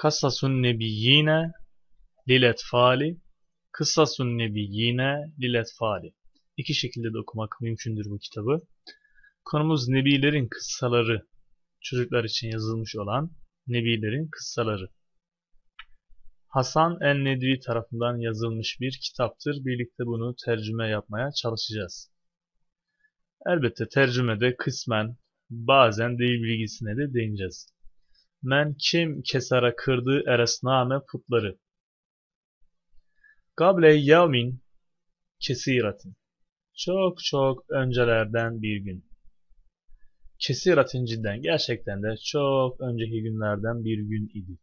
Kasasun nebiyyine liletfali, kıssasun nebiyyine liletfali. İki şekilde de okumak mümkündür bu kitabı. Konumuz nebilerin kıssaları, çocuklar için yazılmış olan nebilerin kıssaları. Hasan el-Nedvi tarafından yazılmış bir kitaptır. Birlikte bunu tercüme yapmaya çalışacağız. Elbette tercümede kısmen, bazen değil bilgisine de değineceğiz. Men kim kesara kırdı eresname putları. Gable yevmin kesiratin. Çok öncelerden bir gün. Kesiratin cidden, gerçekten de çok önceki günlerden bir gün idi.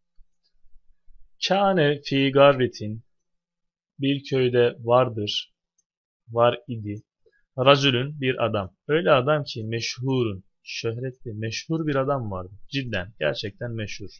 Kâne fî garretin, bir köyde var idi. Racülün, bir adam. Öyle adam ki meşhurun, şöhretli, meşhur bir adam vardı. Cidden, gerçekten meşhur.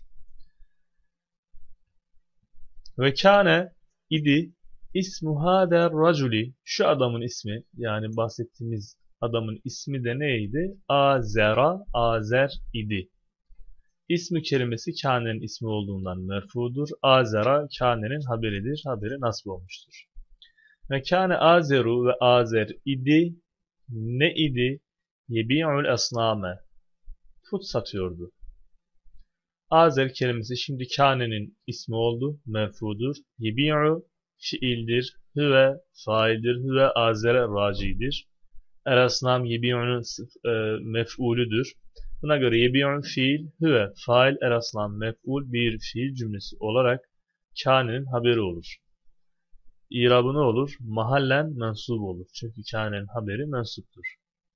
Ve kâne idi ismu hâder raculi, şu adamın ismi, yani bahsettiğimiz adamın ismi de neydi? Azer idi. İsmi kelimesi kânenin ismi olduğundan merfudur. Azera kânenin haberidir. Haberi nasb olmuştur. Ve kâne azeru ve azer idi. Ne idi? Yebi'ul esname. Put satıyordu. Azer kelimesi şimdi kânenin ismi oldu. Merfudur. Yebi'u fiildir. Hüve faildir. Hüve azere racidir. El-esnam yebi'unun mef'ulüdür. Buna göre yebi'un fiil, hüve fail, el-esnam mef'ul bir fiil cümlesi olarak kânenin haberi olur. İrabı ne olur? Mahallen mensub olur. Çünkü kânenin haberi mensuptur.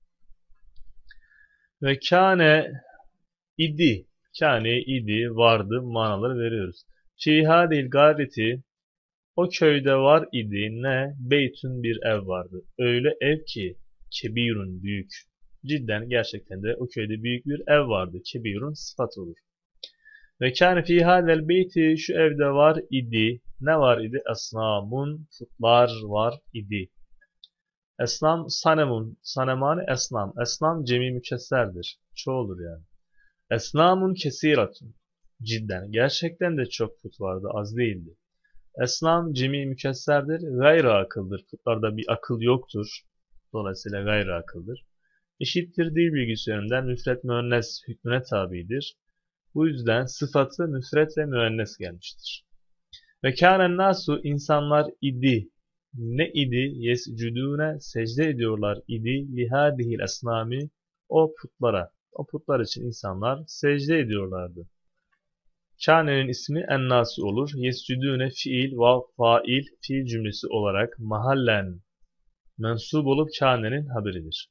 Ve kâne idi. Kâne idi, vardı manaları veriyoruz. Fî hâdil gâreti, o köyde var idi ne? Beytün, bir ev vardı. Öyle ev ki kebirun, büyük. Cidden, gerçekten de o köyde büyük bir ev vardı. Kebirun sıfat olur. Ve kâne fî hâdel beyti, şu evde var idi. Ne var idi? Esnamun, putlar var idi. Esnam sanemun, sanemani esnam. Esnam cemi mükesserdir. Çoğuldur yani. Esnamun kesiratun. Cidden, gerçekten de çok put vardı, az değildi. Esnam cemi mükesserdir, gayri akıldır. Putlarda bir akıl yoktur. Dolayısıyla gayri akıldır. Eşittir dil bilgisi yönünden müfret müennes hükmüne tabidir. Bu yüzden sıfatı müfret ve müennes gelmiştir. Ve kânen nasu, insanlar idi. Ne idi? Yescudûne, secde ediyorlar idi. Lihâdihil esnami, o putlara. O putlar için insanlar secde ediyorlardı. Kâne'nin ismi en-nasu olur. Yescudûne fiil ve fail fiil cümlesi olarak mahallen mensup olup kâne'nin haberidir.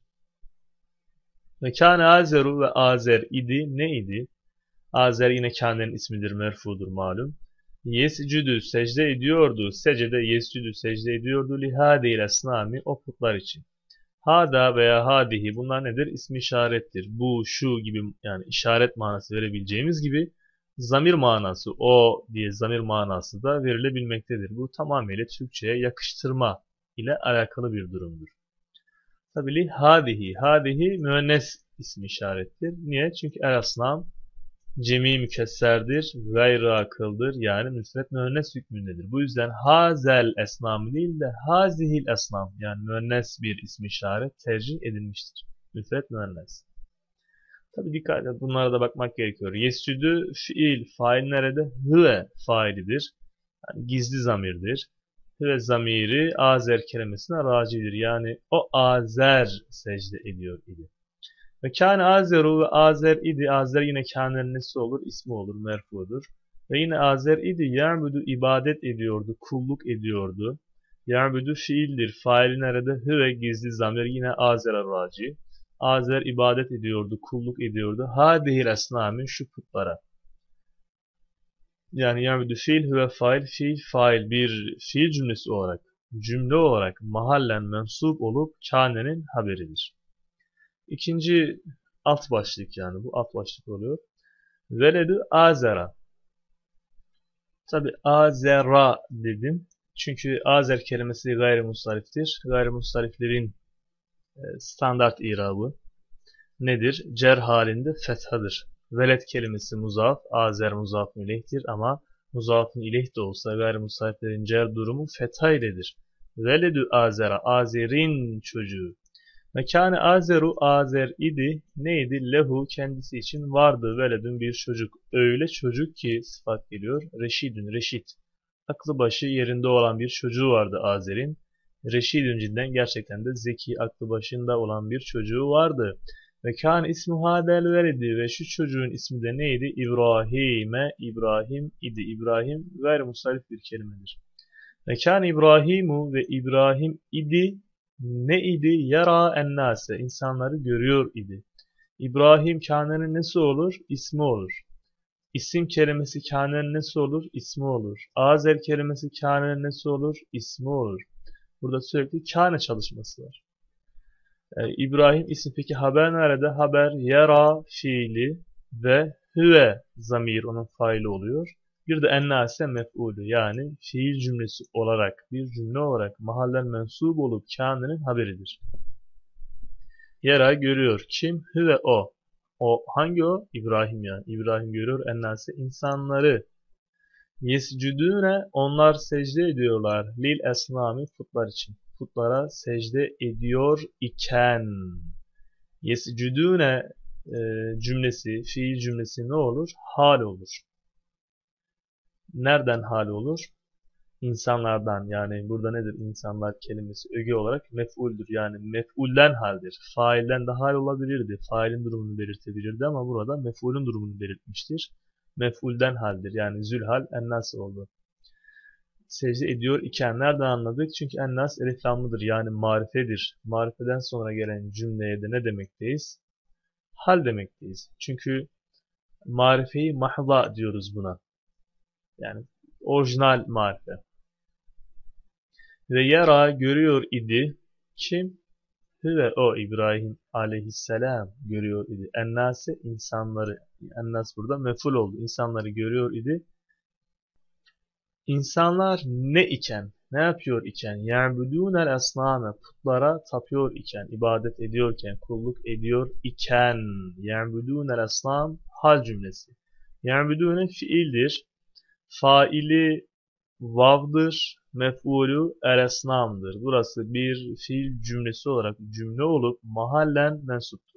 Ve kâne azeru ve azer idi. Ne idi? Azer yine kâne'nin ismidir, merfudur malum. Yescudü, secde ediyordu. Secde yescudü, secde ediyordu. Lihâdihil esnami, o putlar için. Hada veya hadihi, bunlar nedir? İsmi işarettir. Bu, şu gibi, yani işaret manası verebileceğimiz gibi zamir manası, o diye zamir manası da verilebilmektedir. Bu tamamıyla Türkçe'ye yakıştırma ile alakalı bir durumdur. Tabii hadihi, hadihi müennes ismi işarettir. Niye? Çünkü el-asnam cemi mükesserdir, gayri akıldır, yani müsret müennes hükmündedir. Bu yüzden hazel esnam değil de hazihil esnam, yani müennes bir ismi işaret tercih edilmiştir. Müsret müennes. Tabi dikkat edin, bunlara da bakmak gerekiyor. Yescüdü fiil, fail nerede? Hüve failidir. Yani gizli zamirdir. Hüve zamiri azer kelimesine racidir. Yani o azer secde ediyor idi. Ve kâne azeru ve azer idi. Azer yine kâne'nin nesi olur? İsmi olur, merfudur. Ve yine azer idi. Ya'budu, ibadet ediyordu, kulluk ediyordu. Ya'budu fiildir. Faili nerede? Hüve gizli zamir, yine azer'e raci. Azer ibadet ediyordu, kulluk ediyordu. Hadihil esnami, şu putlara. Yani ya'budu fiil, hüve fail, fiil, fail bir fiil cümlesi olarak, cümle olarak mahallen mensup olup kâne'nin haberidir. İkinci alt başlık, yani bu alt başlık oluyor. Veledü azera. Tabi azera dedim. Çünkü azer kelimesi gayrimustariftir. Gayrimustariflerin standart irabı nedir? Cer halinde fethadır. Veled kelimesi muzaf, azer muzafun ileyhtir ama muzafun ileyh de olsa gayrimusafirlerin cer durumu fetha iledir. Veledü azera, Azer'in çocuğu. Mekâne azeru, Azer idi, neydi? Lehu, kendisi için vardı veledün bir çocuk. Öyle çocuk ki sıfat geliyor. Reşidün, reşit. Aklı başı yerinde olan bir çocuğu vardı Azer'in. Reşidün cidden gerçekten de zeki, aklı başında olan bir çocuğu vardı. Ve kâne ismu hadel veledi ve şu çocuğun ismi de neydi? İbrahim'e, İbrahim idi. İbrahim gayrimusarrif bir kelimedir. Ve kâne İbrahimu ve İbrahim idi. Ne idi? Yara ennâse. İnsanları görüyor idi. İbrahim kânenin nesi olur? İsmi olur. İsim kelimesi kânenin nesi olur? İsmi olur. Azer kelimesi kânenin nesi olur? İsmi olur. Burada sürekli kâne çalışması var. İbrahim ismi, peki haber nerede? Haber yara fiili ve hüve zamir onun faili oluyor. Bir de ennâse mef'ulü, yani fiil cümlesi olarak, bir cümle olarak mahallen mensup olup kânenin haberidir. Yara görüyor. Kim? Hüve o. O hangi o? İbrahim yani. İbrahim görüyor ennâse insanları. Yescudûne, onlar secde ediyorlar. Lil esnami, putlar için. Putlara secde ediyor iken. Yescudûne cümlesi, fiil cümlesi ne olur? Hal olur. Nereden hal olur? İnsanlardan, yani burada nedir? İnsanlar kelimesi öge olarak mef'uldür. Yani mef'ulden haldir. Failden de hal olabilirdi. Failin durumunu belirtebilirdi ama burada mef'ulün durumunu belirtmiştir. Mef'ulden haldir. Yani zülhal ennas oldu. Secde ediyor iken nereden anladık? Çünkü ennas eliflamlıdır. Yani marifedir. Marifeden sonra gelen cümleye de ne demekteyiz? Hal demekteyiz. Çünkü marifeyi mahza diyoruz buna. Yani orijinal marife. Ve yara görüyor idi. Kim? Ve o İbrahim aleyhisselam görüyor idi. Ennase insanları. Ennas burada mef'ul oldu. İnsanları görüyor idi. İnsanlar ne iken? Ne yapıyor iken? Ya'budûnel esnâme, putlara tapıyor iken, ibadet ediyorken, kulluk ediyor iken. Ya'budûnel esnâm hal cümlesi. Ya'budûne fiildir. Faili vav'dır. Mef'ulü el-esnam'dır. Burası bir fiil cümlesi olarak cümle olup mahallen mensuptur.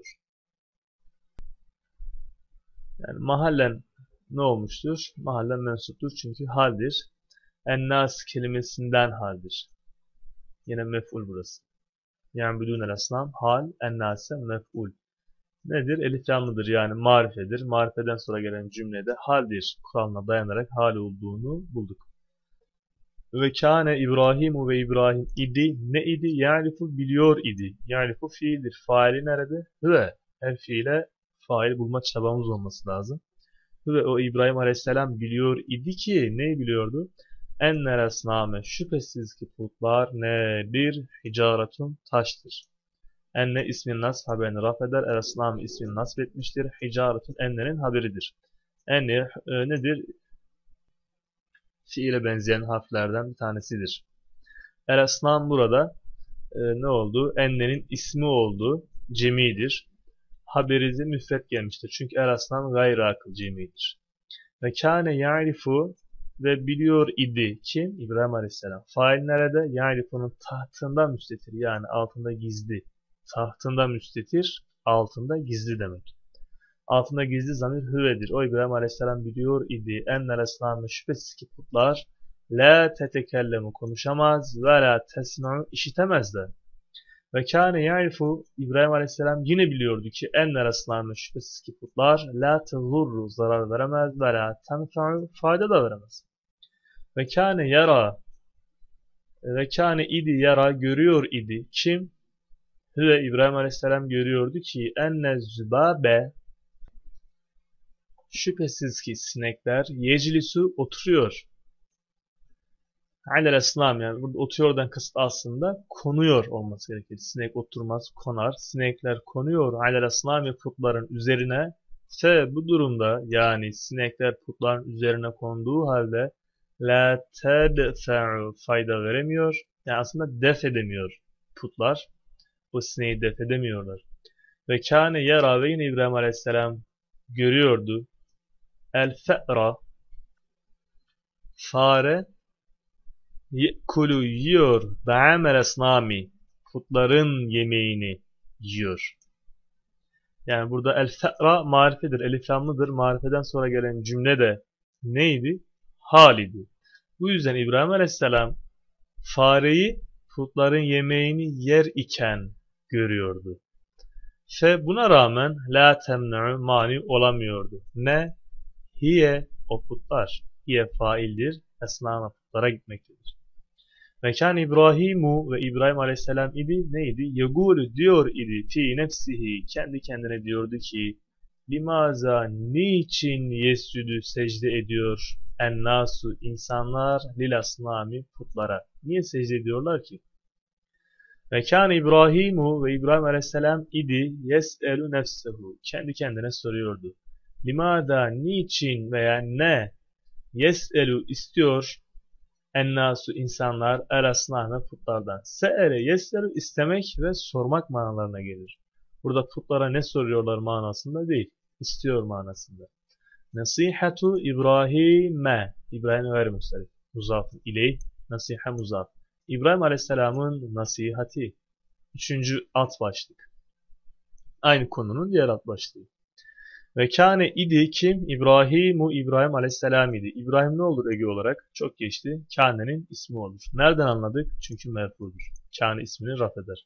Yani mahallen ne olmuştur? Mahallen mensuptur çünkü haldir. Ennas kelimesinden haldir. Yine mef'ul burası. Yani bidûnel esnam hal, ennase mef'ul. Nedir? Eliflamlıdır, yani marifedir. Marifeden sonra gelen cümlede haldir kuralına dayanarak hal olduğunu bulduk. Ve kâne İbrahimu ve İbrahim idi. Ne idi? Ya'rifu biliyor idi. Ya'rifu fiildir. Faili nerede? Ve her fiile fail bulma çabamız olması lazım. Ve o İbrahim Aleyhisselam biliyor idi ki neyi biliyordu? Ennel esname, şüphesiz ki putlar nedir? Hicaretun, taştır. Enne ismin nasb haberini raf eder. El esname ismini nasb etmiştir. Hicaretun ennenin haberidir. Enne nedir? Fiile benzeyen harflerden bir tanesidir. El esnam burada ne oldu? Ennenin ismi oldu. Cemidir. Haberizi müfret gelmiştir. Çünkü el esnam gayri akıl cemidir. Ve kâne ya'rifu ve biliyor idi. Kim? İbrahim Aleyhisselam. Fail nerede? Ya'rifu'nun tahtında müstetir. Yani altında gizli. Tahtında müstetir. Altında gizli demek. Altında gizli zamir hüvedir. O İbrahim Aleyhisselam biliyor idi. Ennel esnâme, şüphesiz ki putlar la tetekellemu, konuşamaz ve la tesma'u, işitemez de. Ve kâne ya'rifu, İbrahim Aleyhisselam yine biliyordu ki ennel esnâme, şüphesiz ki putlar la tezurru, zarar veremez ve la tenfa'u, fayda da veremez. Ve kâne yara, ve kâne idi yara, görüyor idi. Kim? Hüve İbrahim Aleyhisselam görüyordu ki enne zübabe, şüphesiz ki sinekler yeclisu, oturuyor. Alel esnam, yani burada oturuyordan kasıt aslında konuyor olması gerekir. Sinek oturmaz, konar. Sinekler konuyor alel esnam, putların üzerine. Bu durumda, yani sinekler putların üzerine konduğu halde la tedfe'u, fayda veremiyor. Yani aslında def edemiyor putlar. Bu sineği def edemiyorlar. Ve kâne yara, ve yine İbrahim Aleyhisselam görüyordu. El-fe'ra fare ye'kulu yiyor da'amel esnami putların yemeğini yiyor. Yani burada el-fe'ra marifedir, eliflamlıdır. Marifeden sonra gelen cümle de neydi? Hal idi. Bu yüzden İbrahim Aleyhisselam fareyi putların yemeğini yer iken görüyordu. Ve buna rağmen la temne'u mani olamıyordu. Ne? Hiye o putlar. Hiye faildir. Esnama putlara gitmektedir. Ve kâne İbrahimu ve İbrahim Aleyhisselam idi. Neydi? Yegûlü diyor idi. Fi nefsihi. Kendi kendine diyordu ki limaza niçin yescüdü secde ediyor ennasu insanlar lil asnami putlara. Niye secde ediyorlar ki? Ve kâne İbrahimu ve İbrahim Aleyhisselam idi yes'elu nefsehu. Kendi kendine soruyordu. Limada niçin veya ne yes'elu istiyor ennasu insanlar el asname putlardan. Se'ele yes'elu istemek ve sormak manalarına gelir. Burada putlara ne soruyorlar manasında değil, istiyor manasında. Nasihatu İbrahim'e. İbrahim ver müsterif. Muzaf ileyh. Nasiha muzaf. İbrahim Aleyhisselam'ın nasihati. 3. alt başlık. Aynı konunun diğer alt başlığı. Ve kâne idi kim? İbrahim Aleyhisselam idi. İbrahim ne olur ege olarak? Çok geçti. Kâne'nin ismi olur. Nereden anladık? Çünkü merfudur. Kâne ismini raf eder.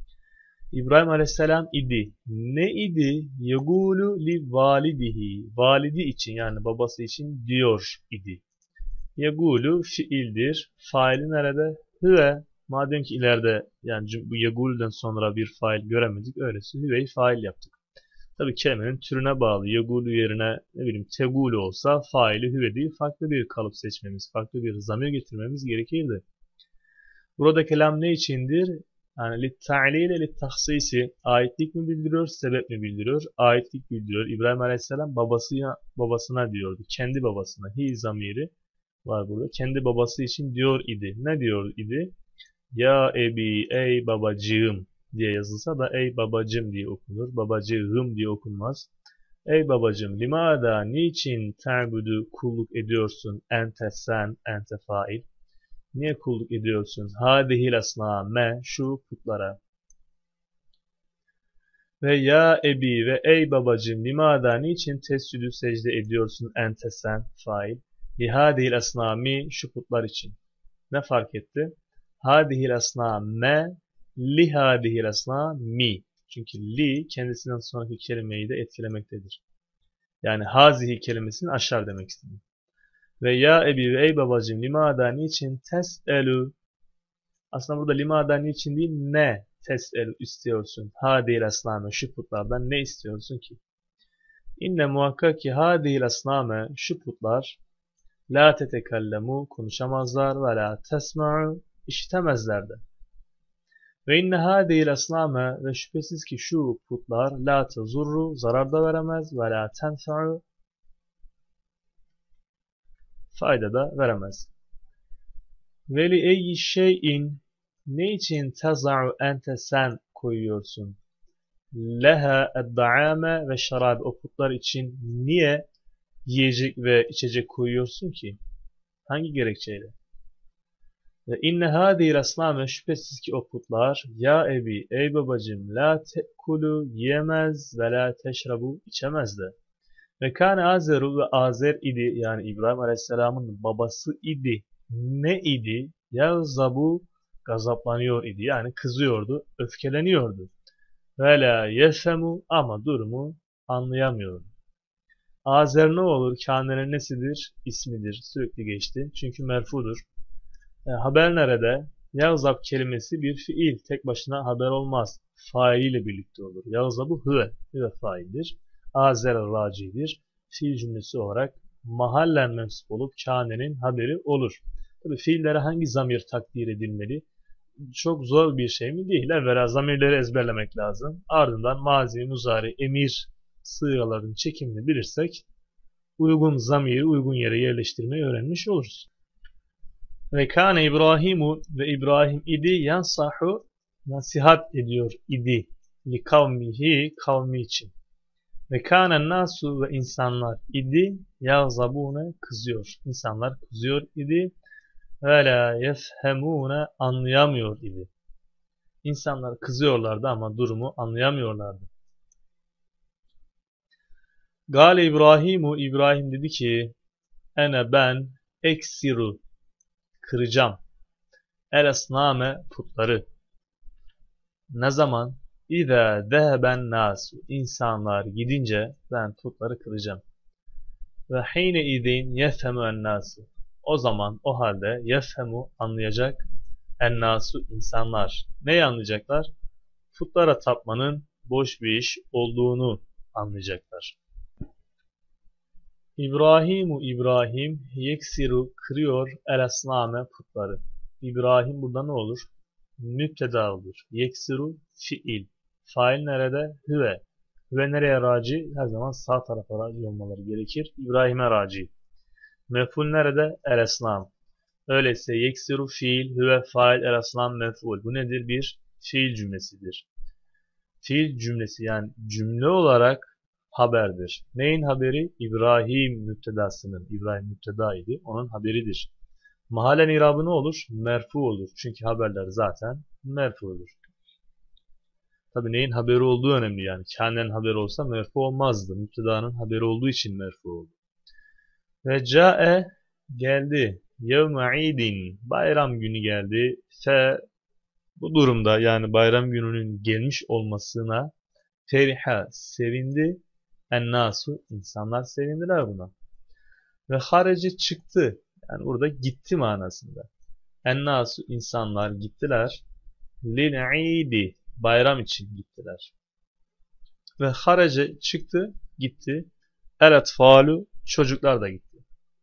İbrahim Aleyhisselam idi. Ne idi? Yegulu li validihi. Validi için yani babası için diyor idi. Yegulu fiildir. Faili nerede? Hüve. Madem ki ileride yani bu yegulden sonra bir fail göremedik. Öyleyse hüveyi fail yaptık. Tabi kelimenin türüne bağlı. Yegulu yerine ne bileyim tegulu olsa faili hüve değil farklı bir kalıp seçmemiz, farklı bir zamir getirmemiz gerekirdi. Burada kelam ne içindir? Yani litta'lile littahsisi aitlik mi bildiriyor, sebep mi bildiriyor? Aitlik bildiriyor. İbrahim Aleyhisselam babasına diyordu. Kendi babasına. Hi zamiri var burada. Kendi babası için diyor idi. Ne diyor idi? Ya ebi, ey babacığım diye yazılsa da ey babacığım diye okunur. Babacığım diye okunmaz. Ey babacığım, limada niçin ta'budu kulluk ediyorsun? Ente sen, ente fail. Niye kulluk ediyorsun? Hadihil asname şu putlara. Ve ya ebi ve ey babacığım limada niçin tescüdü secde ediyorsun ente sen fail. Lihadihil asnami şu putlar için. Ne fark etti? Hadihil asname lihadihil asnami. Çünkü li kendisinden sonraki kelimeyi de etkilemektedir. Yani hazihi kelimesini aşar demek istedim. Ve ya ebi ve ey babacığım limada niçin tes'elu. Aslında burada limada niçin değil ne tes'elu istiyorsun. Hadihil asname şu putlardan ne istiyorsun ki? İnne muhakkak ki hadihil asname şu putlar la tetekellemu konuşamazlar ve la tesma'u işitemezler de. Ve inne hadihil asname ve şüphesiz ki şu putlar la tezurru zarar da veremez ve la tenfa'u fayda da veremez. Ve li eyyi şeyin ne için teza'u ente sen koyuyorsun? Leha edda'ame ve şarab o putlar için niye yiyecek ve içecek koyuyorsun ki? Hangi gerekçeyle? Ve inne hadihil asname şüphesiz ki o putlar ya ebi ey babacım la te'kulu yiyemez ve la teşrabu içemez de. Ve kâne Azeru ve Azer idi yani İbrahim Aleyhisselam'ın babası idi. Ne idi? Yağzabu gazaplanıyor idi yani kızıyordu, öfkeleniyordu. Ve la yefemu ama durumu anlayamıyordu. Azer ne olur? Kâne'nin nesidir? İsmidir. Sürekli geçti. Çünkü merfudur. Haber nerede? Yağzab kelimesi bir fiil. Tek başına haber olmaz. Failiyle birlikte olur. Yağzabu hüve. Hüve faildir. Azer racidir. Fiil cümlesi olarak mahallen mensup olup kâne'nin haberi olur. Tabi fiillere hangi zamir takdir edilmeli? Çok zor bir şey mi? Değil. Evvela zamirleri ezberlemek lazım. Ardından mazi, muzari, emir sığaların çekimini bilirsek uygun zamiri uygun yere yerleştirmeyi öğrenmiş oluruz. Ve kâne İbrahimu ve İbrahim idi yansahu nasihat ediyor idi li kavmihi kavmi için. Ve kânen nasu ve insanlar idi yağzabune kızıyor. İnsanlar kızıyor idi. Ve la yefhemune anlayamıyor idi. İnsanlar kızıyorlardı ama durumu anlayamıyorlardı. Gale İbrahimu İbrahim dedi ki ene ben eksiru kıracağım. El esname putları. Ne zaman? İza zeheben nasu insanlar gidince ben putları kıracağım. Ve hine idin yefhemu en nasu. O zaman o halde yefhemu anlayacak en nasu insanlar. Neyi anlayacaklar? Putlara tapmanın boş bir iş olduğunu anlayacaklar. İbrahimu İbrahim yeksiru kırıyor el esname putları. İbrahim burada ne olur? Müpteda olur. Yeksiru fiil. Fail nerede? Hüve. Hüve nereye raci? Her zaman sağ tarafa raci olmaları gerekir. İbrahim'e raci. Mef'ul nerede? El esnam. Öyleyse yeksiru fiil, hüve fail, el esnam mef'ul. Bu nedir? Bir fiil cümlesidir. Fiil cümlesi yani cümle olarak haberdir. Neyin haberi? İbrahim müptedasının. İbrahim müpteda idi. Onun haberidir. Mahallen irabı ne olur? Merfu olur. Çünkü haberler zaten merfu olur. Tabi neyin haberi olduğu önemli yani. Kâne'nin haberi olsa merfu olmazdı. Müptedanın haberi olduğu için merfu oldu. Ve ca'e geldi. Yevme idin. Bayram günü geldi. Fe bu durumda yani bayram gününün gelmiş olmasına feriha sevindi. Ennasu insanlar sevindiler buna. Ve harece çıktı. Yani burada gitti manasında. Ennasu insanlar gittiler. Lil'idi bayram için gittiler. Ve harece çıktı gitti. Evet falu çocuklar da gitti.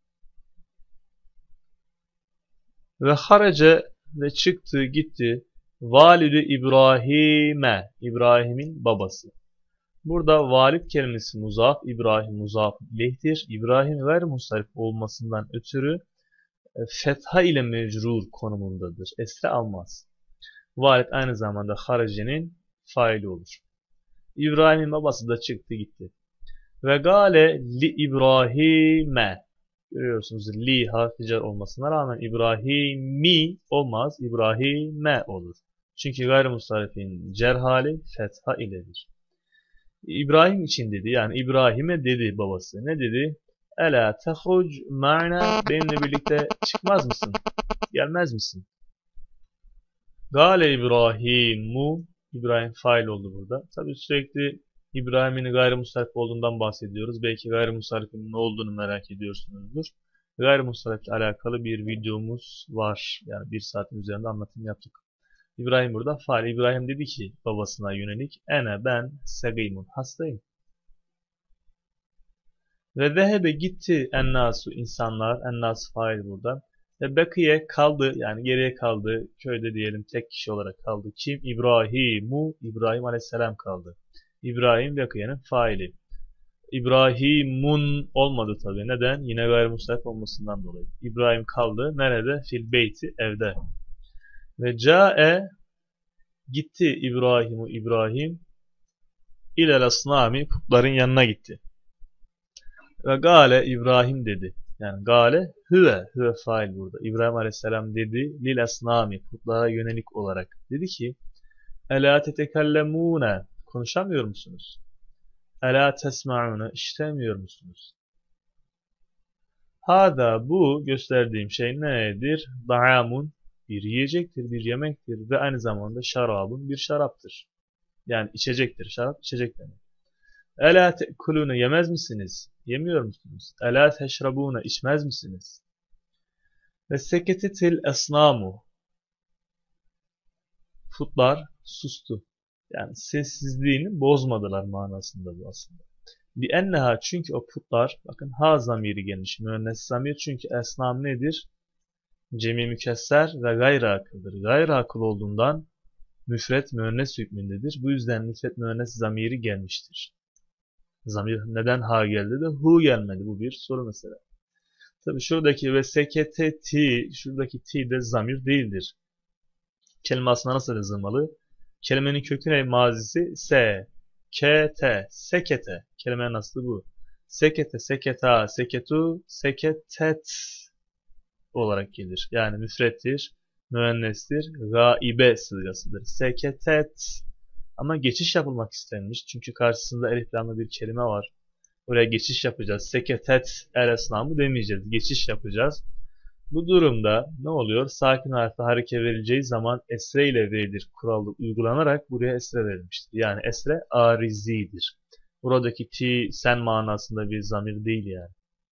Ve harece ve çıktı gitti. Validü İbrahim'e İbrahim'in babası. Burada valid kelimesi muzaf, İbrahim muzaf ileyhtir. İbrahim gayrimustarif olmasından ötürü fetha ile mecrur konumundadır. Esre almaz. Valid aynı zamanda harecenin faili olur. İbrahim'in babası da çıktı gitti. Ve gale li İbrahim'e görüyorsunuz li harfi cer olmasına rağmen İbrahim'i olmaz. İbrahim'e olur. Çünkü gayrimustarifin cer hali fetha iledir. İbrahim için dedi yani İbrahim'e dedi babası. Ne dedi? Ela tehruc ma'na benimle birlikte çıkmaz mısın? Gelmez misin? Gale İbrahimu İbrahim fail oldu burada. Tabi sürekli İbrahim'in gayrimustarif olduğundan bahsediyoruz. Belki gayrimustarifin ne olduğunu merak ediyorsunuzdur. Gayrimustarif ile alakalı bir videomuz var. Yani 1 saatin üzerinde anlatım yaptık. İbrahim burada fail. İbrahim dedi ki babasına yönelik ene ben segimun hastayım. Ve zehebe gitti ennasu insanlar. Ennas fail burada. Ve bekiye kaldı yani geriye kaldı. Köyde diyelim tek kişi olarak kaldı. Kim? İbrahimu. İbrahim aleyhisselam kaldı. İbrahim bekiyenin faili. İbrahimun olmadı tabi. Neden? Yine gayrimustarif olmasından dolayı. İbrahim kaldı. Nerede? Fil beyti evde. Ve ca'e gitti İbrahimu İbrahim ilel asnami putların yanına gitti. Ve gale İbrahim dedi. Yani gale hüve fail burada. İbrahim aleyhisselam dedi lil asnami putlara yönelik olarak. Dedi ki elâ tetekellemûne konuşamıyor musunuz? Elâ tesma'ûne işitemiyor musunuz? Hâdâ bu gösterdiğim şey nedir? Da'amun bir yiyecektir, bir yemektir ve aynı zamanda şarabun bir şaraptır. Yani içecektir. Şarap içecek demek. Elâ te'kulûne yemez misiniz? Yemiyor musunuz? Elâ teşrabûne içmez misiniz? Ve seketetil esnâmu putlar sustu. Yani sessizliğini bozmadılar manasında bu aslında. Li'enneha çünkü o putlar bakın ha zamiri gelmiş. Müennes zamir çünkü esnam nedir? Cemi mükesser ve gayri akıldır. Gayri akıl olduğundan müfret müennes hükmündedir. Bu yüzden müfret müennes zamiri gelmiştir. Zamir neden ha geldi de hu gelmedi? Bu bir soru mesela. Tabi şuradaki ve sekete ti, şuradaki ti de zamir değildir. Kelime aslında nasıl yazılmalı? Kelimenin kökü ne? Mazisi se. Sekete, sekete. Kelimenin aslı bu. Sekete, seketa, seketu, seketet olarak gelir. Yani müfrettir, müennestir, gaibe sırasıdır. Seketet. Ama geçiş yapılmak istenmiş. Çünkü karşısında elif lamlı bir kelime var. Oraya geçiş yapacağız. Seketet el esnamı demeyeceğiz. Geçiş yapacağız. Bu durumda ne oluyor? Sakin harfle hareke verileceği zaman esre ile verilir kuralı uygulanarak buraya esre verilmiştir. Yani esre arizidir. Buradaki ti sen manasında bir zamir değil yani.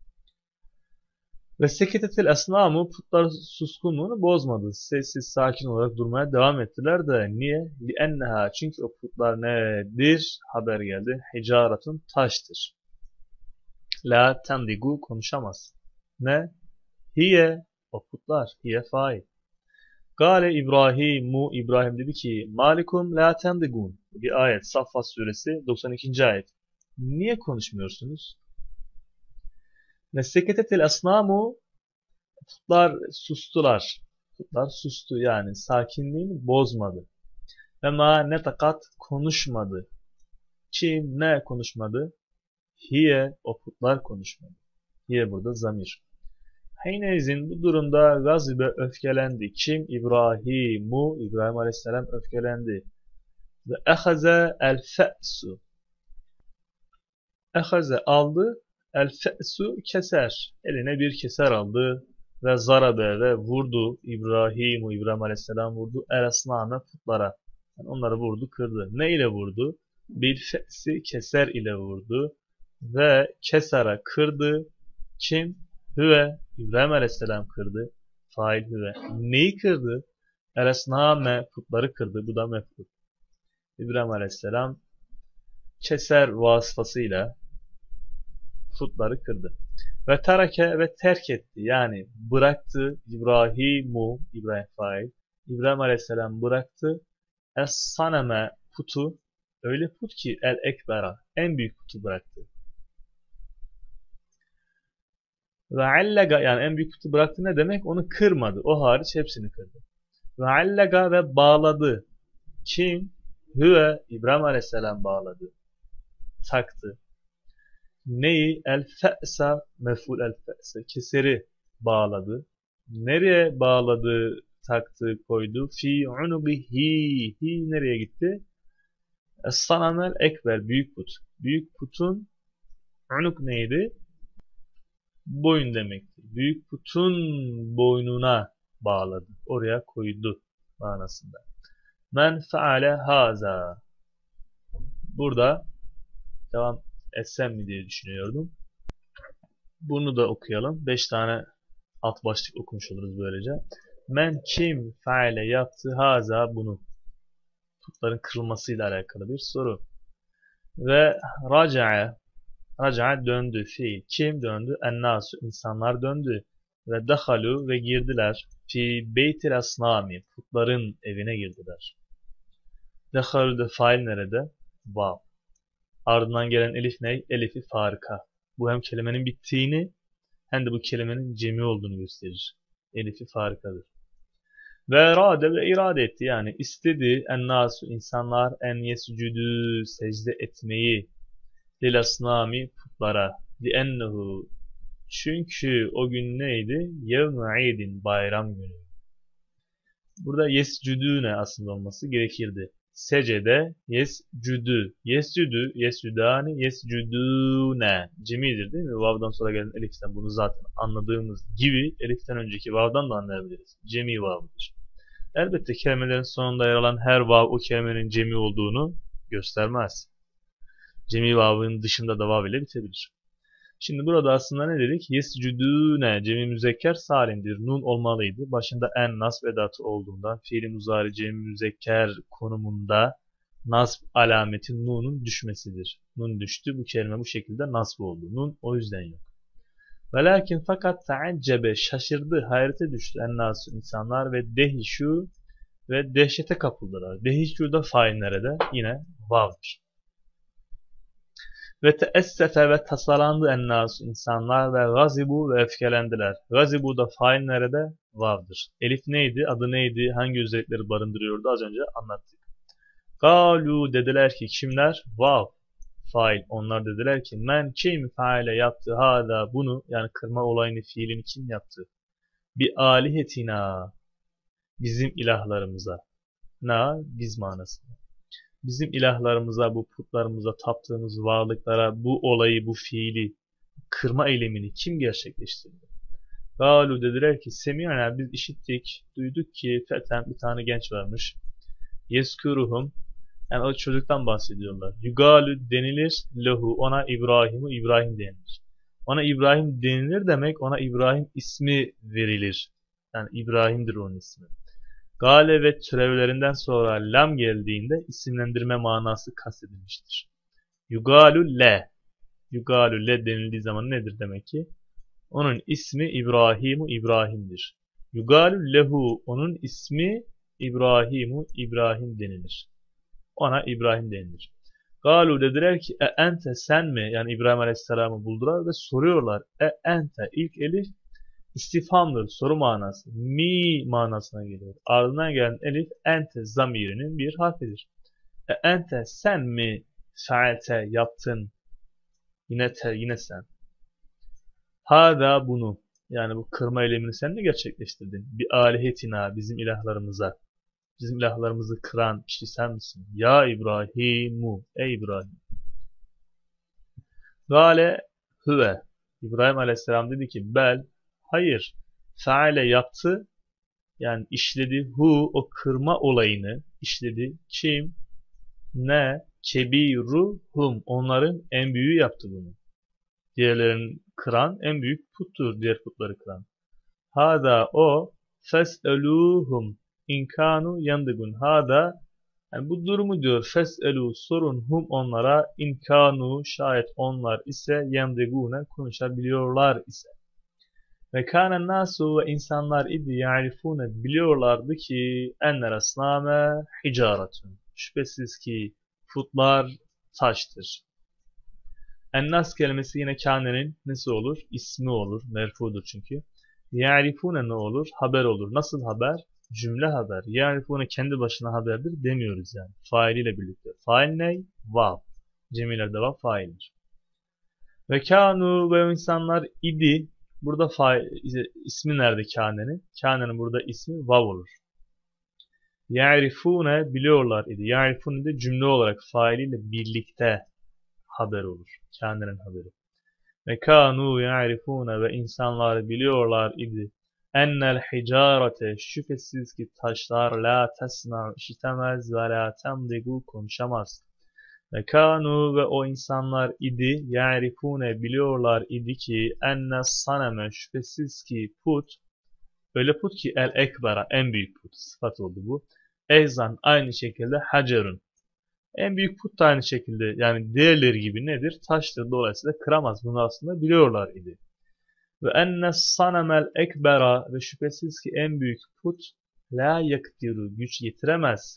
Ve seketetil esnamı putlar suskunluğunu bozmadı. Sessiz sakin olarak durmaya devam ettiler de niye? Li'enneha çünkü o putlar nedir? Haber geldi. Hicaretun taştır. La tendigu konuşamaz. Ne? Hiye o putlar. Hiye fail. Gale İbrahimu İbrahim dedi ki Malikum la tendigun. Bir ayet Saffat suresi 92. ayet. Niye konuşmuyorsunuz? Neseketetil esnamu putlar sustular. Putlar sustu yani sakinliğini bozmadı. Ve ma netakat konuşmadı. Kim ne konuşmadı? Hiye o putlar konuşmadı. Hiye burada zamir. Heynezin bu durumda gazibe öfkelendi. Kim? İbrahimu. İbrahim Aleyhisselam öfkelendi. Ve ehaze el fe'su. Ehaze aldı. El fe'su keser. Eline bir keser aldı. Ve zarabe ve vurdu. İbrahim Aleyhisselam vurdu. El esname putlara. Yani onları vurdu, kırdı. Ne ile vurdu? Bir fe'si keser ile vurdu. Ve kesara kırdı. Kim? Hüve. İbrahim Aleyhisselam kırdı. Fail hüve. Neyi kırdı? El esname putları kırdı. Bu da mef'ul. İbrahim Aleyhisselam keser vasıtasıyla putları kırdı. Ve tereke ve terk etti. Yani bıraktı İbrahim fail. İbrahim Aleyhisselam bıraktı. Es-saneme putu. Öyle put ki el-ekbera. En büyük putu bıraktı. Ve allega yani en büyük putu bıraktı ne demek? Onu kırmadı. O hariç hepsini kırdı. Ve allega ve bağladı. Kim? Hüve İbrahim Aleyhisselam bağladı. Taktı. Neyi? El-fe'sa mef'ul el-fe'sa. Keseri bağladı. Nereye bağladı, taktı, koydu? Fi unubihi. Hi nereye gitti? Es-sanamel ekber. Büyük put. Büyük putun unuk neydi? Boyun demekti. Büyük putun boynuna bağladı. Oraya koydu manasında. Men feale haza. Burada devam etsem mi diye düşünüyordum. Bunu da okuyalım. 5 tane alt başlık okumuş oluruz böylece. Men kim feale yaptı haza bunu. Putların kırılmasıyla alakalı bir soru. Ve raca'a döndü fiil. Kim döndü? Ennasu insanlar döndü. Ve dahalu ve girdiler. Fi beytil asnami putların evine girdiler. Dahalu de fail nerede? Vav. Ardından gelen elif ne? Elifi farika. Bu hem kelimenin bittiğini hem de bu kelimenin cemi olduğunu gösterir. Elifi farikadır. Ve rade ve irade etti yani istedi ennasu insanlar en yescudü secde etmeyi lil asnami putlara liennehu çünkü o gün neydi? Yevm-i idin bayram günü. Burada yescudüne aslında olması gerekirdi. Secede yescudü. Yescudü, yescudani, yescudune. Cemidir değil mi? Vav'dan sonra gelen eliften bunu zaten anladığımız gibi eliften önceki vav'dan da anlayabiliriz. Cemi vav'dır. Elbette kelimelerin sonunda yer alan her vav o kelimenin cemi olduğunu göstermez. Cemi vav'ın dışında da vav ile bitebilir. Şimdi burada aslında ne dedik? Yescudune cemi müzekker salimdir. Nun olmalıydı. Başında en nasb edatı olduğundan fiili muzari cemi müzekker konumunda nasb alameti nunun düşmesidir. Nun düştü. Bu kelime bu şekilde nasb oldu. Nun o yüzden yok. Velakin fakat taaccebe şaşırdı, hayrete düştü ennasu insanlar ve dehişu ve dehşete kapıldılar. Dehişu da fail nerede? Yine vav'dır. Ve teessefe ve tasalandı ennasu insanlar ve gazibu ve öfkelendiler. Gazibu da fail nerede? Vav'dır. Elif neydi? Adı neydi? Hangi özellikleri barındırıyordu? Az önce anlattık. Galu dediler ki kimler? Vav. Fail. Onlar dediler ki men kim faile yaptı hada bunu yani kırma olayını fiilini kim yaptı? Bi alihetina bizim ilahlarımıza. Na biz manası. Bizim ilahlarımıza, bu putlarımıza, taptığımız varlıklara bu olayı, bu fiili, kırma eylemini kim gerçekleştirdi? Galu dediler ki Semi'ana biz işittik, duyduk ki feten bir tane genç varmış. Yeskuruhum yani o çocuktan bahsediyorlar. Yugalu denilir lehu ona İbrahim'u İbrahim denilir. Ona İbrahim denilir demek ona İbrahim ismi verilir. Yani İbrahim'dir onun ismi. Gale ve türevlerinden sonra lam geldiğinde isimlendirme manası kastedilmiştir. Yugalu le. Yugalu le denildiği zaman nedir demek ki? Onun ismi İbrahim'u İbrahim'dir. Yugalu lehu onun ismi İbrahim'u İbrahim denilir. Ona İbrahim denilir. Galu dediler ki ente sen mi? Yani İbrahim Aleyhisselam'ı buldular ve soruyorlar. Ente ilk elif istifhamdır, soru manası. Mi manasına geliyor. Ardından gelen elif ente zamirinin bir harfidir. Ente sen mi faalte yaptın? Yine sen. Hada bunu. Yani bu kırma eylemini sen mi gerçekleştirdin? Bir alihetina bizim ilahlarımıza. Bizim ilahlarımızı kıran kişi sen misin? Ya İbrahimu. Ey İbrahim. Gale hüve. İbrahim Aleyhisselam dedi ki bel. Hayır. Faale yaptı. Yani işledi. O kırma olayını işledi. Kim? Ne? Kebiruhum. Onların en büyüğü yaptı bunu. Diğerlerini kıran en büyük puttur. Diğer putları kıran. Hada o. Fes'eluhum. İnkanu yandıgun. Hada yani bu durumu diyor. Fes'elu sorun hum onlara inkanu şayet onlar ise yandıgune konuşabiliyorlar ise. Ve kânen nasu ve insanlar idi ya'rifûne biliyorlardı ki enler asnâme hicaretun. Şüphesiz ki putlar taştır. Ennas kelimesi yine kânenin nesi olur? İsmi olur. Merfudur çünkü. Ya'rifûne ne olur? Haber olur. Nasıl haber? Cümle haber. Ya'rifûne kendi başına haberdir demiyoruz yani. Failiyle birlikte. Fail ne? Vav. Cemilerde vav faildir. Ve kânu ve insanlar idi. Burada ismi nerede kânenin? Kânenin burada ismi vav olur. Ya'rifûne biliyorlar idi. Ya'rifûne de cümle olarak failiyle birlikte haber olur. Kânenin haberi. Ve kânû ya'rifûne ve insanlar biliyorlar idi. Ennel hicârete şüphesiz ki taşlar la tesma işitemez ve la temdigu konuşamaz. Ve kanu ve o insanlar idi ya'rifune biliyorlar idi ki enne saneme şüphesiz ki put öyle put ki el ekbera en büyük put sıfat oldu bu. Eyzan aynı şekilde hacerun en büyük put da aynı şekilde yani diğerleri gibi nedir? Taştır dolayısıyla kıramaz bunu aslında biliyorlar idi. Ve enne sanemel ekbera ve şüphesiz ki en büyük put la yakdiru güç yetiremez.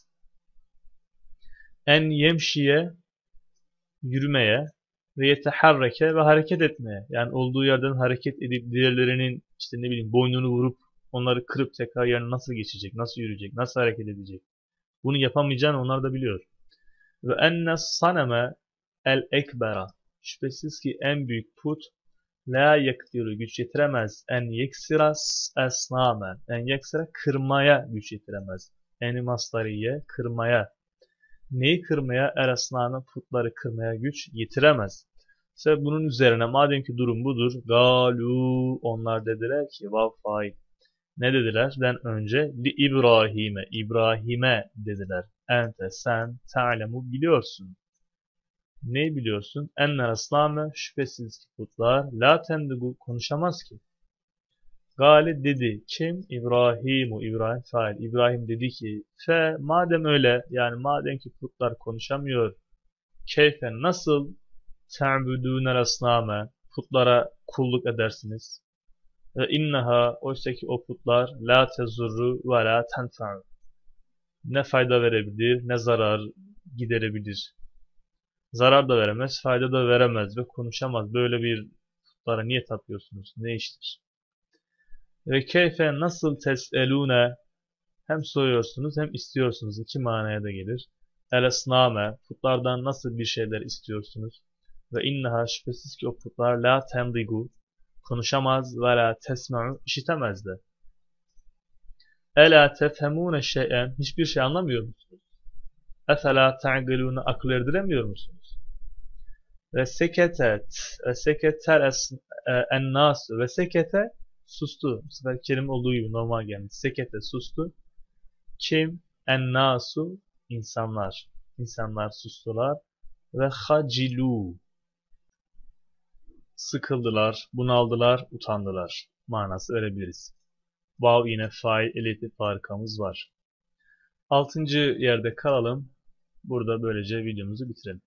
En yemşiye yürümeye ve yeteharreke ve hareket etmeye. Yani olduğu yerden hareket edip diğerlerinin işte ne bileyim boynunu vurup onları kırıp tekrar yerine nasıl geçecek, nasıl yürüyecek, nasıl hareket edecek. Bunu yapamayacağını onlar da biliyor. Ve enne saneme el ekbera. Şüphesiz ki en büyük put la yakdiru güç yetiremez. En yeksira esnamen. En yeksira kırmaya güç yetiremez. En masdariye kırmaya. Neyi kırmaya? Erasna'nın putları kırmaya güç yetiremez. İşte bunun üzerine madem ki durum budur. Galu onlar dediler ki vav fail. Ne dediler? Den önce li İbrahim'e. İbrahim'e dediler. Ente sen ta'lemu biliyorsun. Ne biliyorsun? Enler aslame şüphesiz ki putlar la tendigu konuşamaz ki. Gale dedi. Kim? İbrahimu. İbrahim fail. İbrahim dedi ki madem öyle yani madem ki putlar konuşamıyor keyfe nasıl te'budûnel asnâme putlara kulluk edersiniz? Ve inneha oysa ki o putlar la tezurru ve la tenfa'u ne fayda verebilir ne zarar giderebilir. Zarar da veremez, fayda da veremez ve konuşamaz. Böyle bir putlara niye tapıyorsunuz? Ne iştir? Ve keyfe nasıl tes'elûne hem soruyorsunuz hem istiyorsunuz. İki manaya da gelir. el-esname, putlardan nasıl bir şeyler istiyorsunuz? Ve inneha, şüphesiz ki o putlar la tendigu, konuşamaz ve la tesma'u, işitemez de. Ela tefhemune şey'en, hiçbir şey anlamıyor musunuz? Efela ta'gilûne, akıl erdiremiyor musunuz? Ve seketer en-nas, ve sekete, sustu. Bu sefer kelime olduğu gibi normal gelmiş. Sekete, sustu. Kim? En-nasu, insanlar. İnsanlar sustular. Ve hacilu, sıkıldılar, bunaldılar, utandılar. Manası verebiliriz. Vav yine fail, elif farikamız var. 6. yerde kalalım. Burada böylece videomuzu bitirelim.